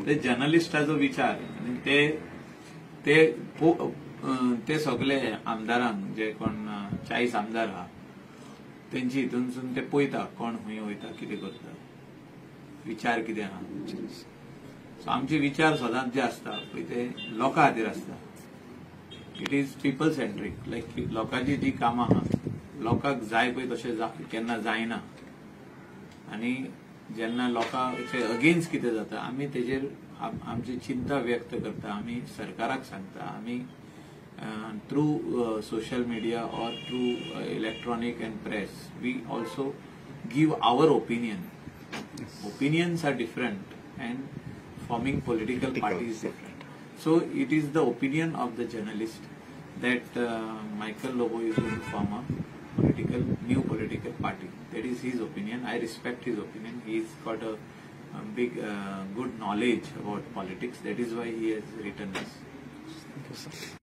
ते जर्नलिस्टाचो विचार आनी ते सगळे आमदारांक जे कोण 40 आमदार आहा तेंची हितूनसून ते पळयता कोण खंय वयता कितें करता विचार कितें आहा. सो आमचे विचार सदांच जे आसता पळय ते लोकां खातीर आसता. It is people centric. Like लोकांची जी कामां आहा लोकांक जाय पळय तशें केन्ना जायना आनी जेन्ना लोकांचे अगेन्स्ट कितें जाता आमी तेजेर आमची चिंता व्यक्त करता. आमी सरकाराक सांगता. आमी थ्रू सोशल मीडिया और through electronic and press we also give our opinion. Opinions are different and forming political party is different. So it is the opinion of the journalist that Michael Lobo is going to form a new political party. That is his opinion. I respect his opinion. He's got a big good knowledge about politics. That is why he has written this. Thank you, sir.